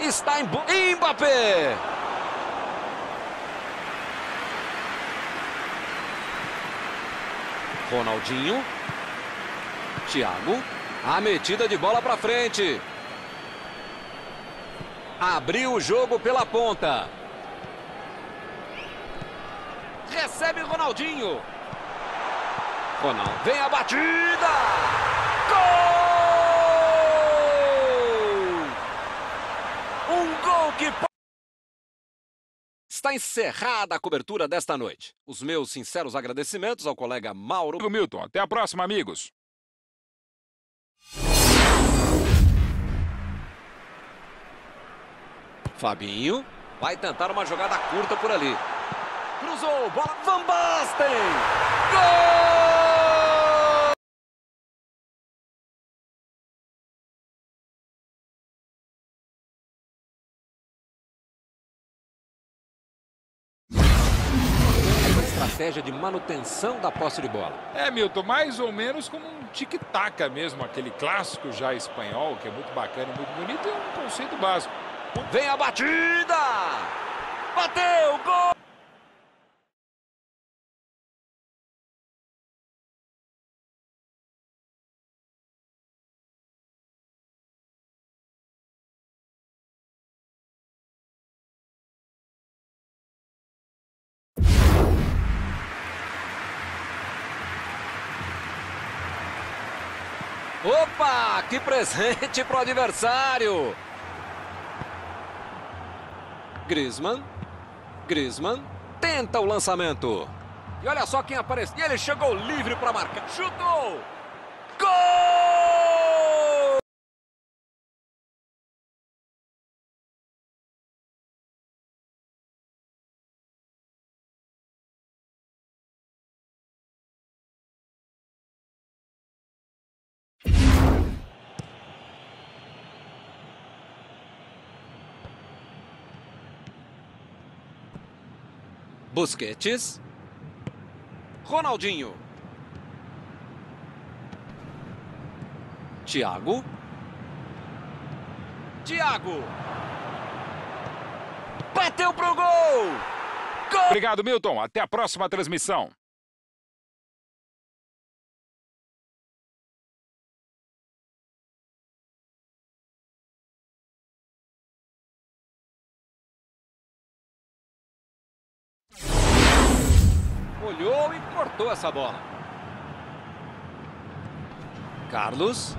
Está em Mbappé. Ronaldinho. Thiago. A metida de bola para frente. Abriu o jogo pela ponta. Recebe Ronaldinho. Ronaldo. Vem a batida. Gol! Um gol que... Está encerrada a cobertura desta noite. Os meus sinceros agradecimentos ao colega Mauro Milton. Até a próxima, amigos. Fabinho vai tentar uma jogada curta por ali. Cruzou, bola, Van Basten! Gol! Estratégia de manutenção da posse de bola. Milton, mais ou menos como um tic-tac mesmo, aquele clássico já espanhol, que é muito bacana, muito bonito, e é um conceito básico. Vem a batida! Bateu, gol! Opa, que presente pro adversário! Griezmann tenta o lançamento. E olha só quem apareceu. E ele chegou livre para marcar. Chutou! Gol! Busquets. Ronaldinho. Thiago. Bateu pro gol! Gol! Obrigado, Milton. Até a próxima transmissão. Olhou e cortou essa bola. Carlos.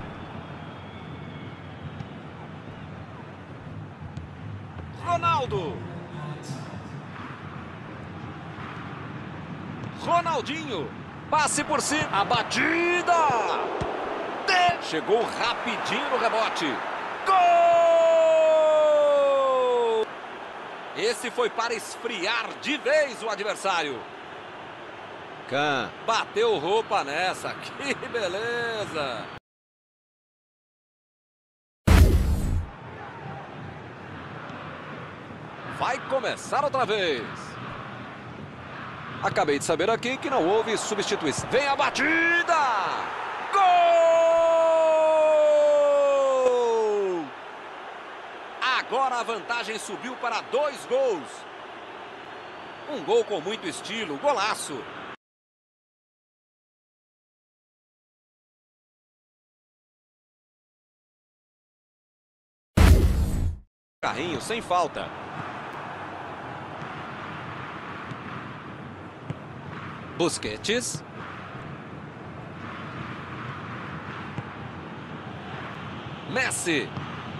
Ronaldinho. Passe por cima. A batida. Chegou rapidinho no rebote. Gol! Esse foi para esfriar de vez o adversário. Can bateu roupa nessa. Que beleza! Vai começar outra vez. Acabei de saber aqui que não houve substituição. Vem a batida! Gol! Agora a vantagem subiu para 2 gols. Um gol com muito estilo, golaço. Carrinho sem falta. Busquets. Messi.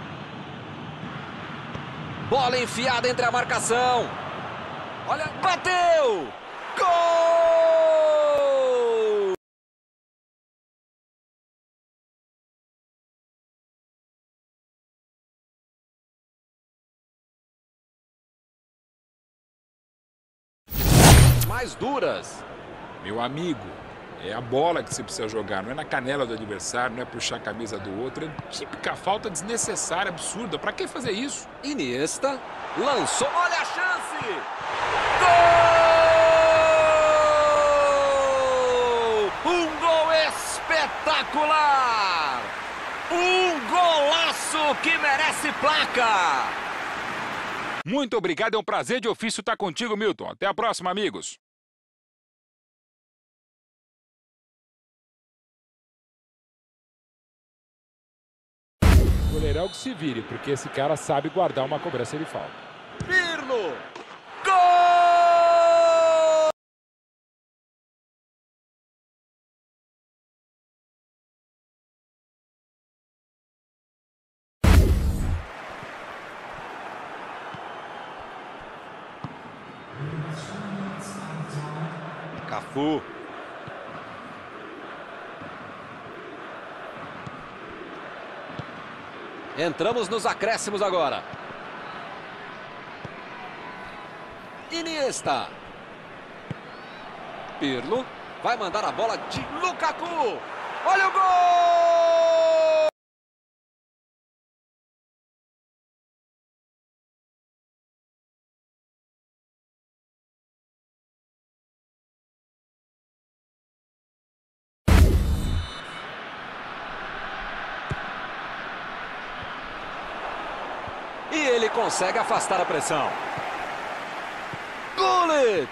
Bola enfiada entre a marcação. Olha, bateu! Gol! Mais duras. Meu amigo, é a bola que você precisa jogar, não é na canela do adversário, não é puxar a camisa do outro. É típica falta desnecessária, absurda. Pra que fazer isso? Iniesta lançou, olha a chance! Gol! Um gol espetacular! Um golaço que merece placa! Muito obrigado, é um prazer de ofício estar contigo, Milton. Até a próxima, amigos. O goleirão que se vire, porque esse cara sabe guardar uma cobrança de falta. Pirlo! Gol! Cafu. Entramos nos acréscimos agora. Iniesta. Pirlo vai mandar a bola de Lukaku. Olha o gol! E ele consegue afastar a pressão. Gullit!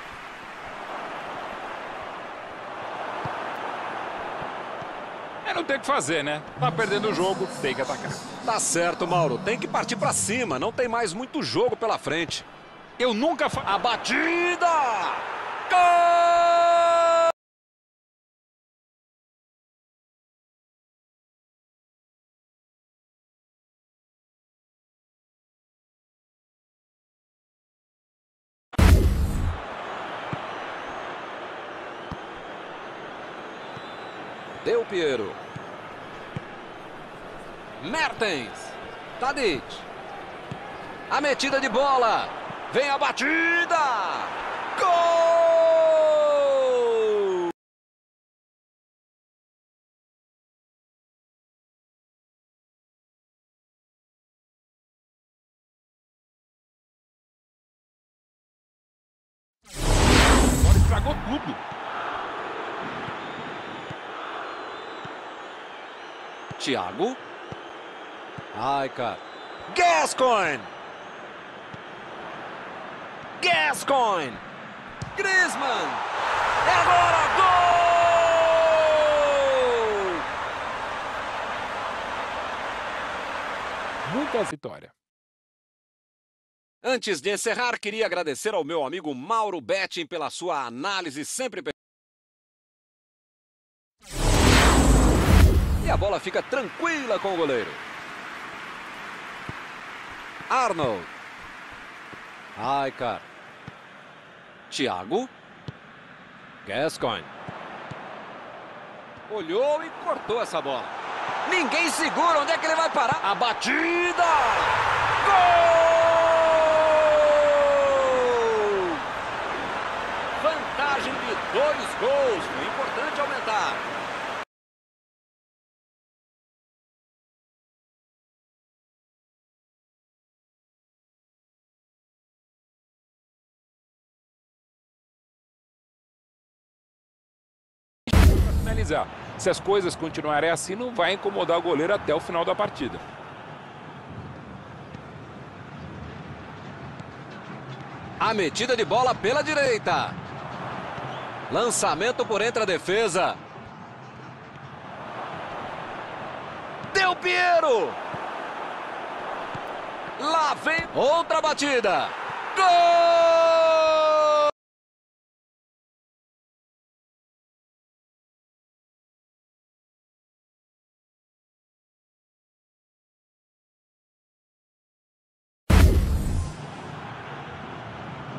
Não tem o que fazer, né? Tá perdendo o jogo, tem que atacar. Tá certo, Mauro. Tem que partir pra cima. Não tem mais muito jogo pela frente. Eu nunca... A batida! Gol! Del Piero. Mertens. Tadic. A metida de bola. Vem a batida. Gol! Agora estragou tudo. Thiago. Ai, cara. Gascoigne. Gascoigne. Griezmann. É agora, gol! Muita vitória. Antes de encerrar, queria agradecer ao meu amigo Mauro Betting pela sua análise sempre. E a bola fica tranquila com o goleiro. Arnold. Ai, cara. Thiago. Gascoigne. Olhou e cortou essa bola. Ninguém segura. Onde é que ele vai parar? A batida! Gol! Vantagem de 2 gols. O importante é aumentar. Finalizar. Se as coisas continuarem assim, não vai incomodar o goleiro até o final da partida. A metida de bola pela direita. Lançamento por entre a defesa. Del Piero. Lá vem outra batida. Gol!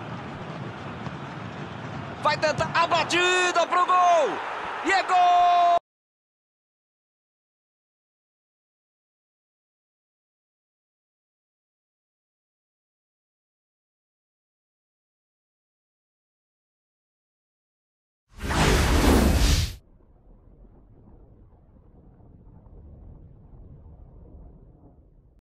Vai tentar a batida pro gol. E é gol!